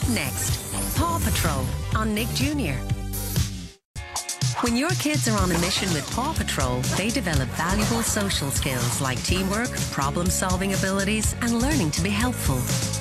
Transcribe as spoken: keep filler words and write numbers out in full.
Next, Paw Patrol on Nick Junior When your kids are on a mission with Paw Patrol, they develop valuable social skills like teamwork, problem-solving abilities, and learning to be helpful.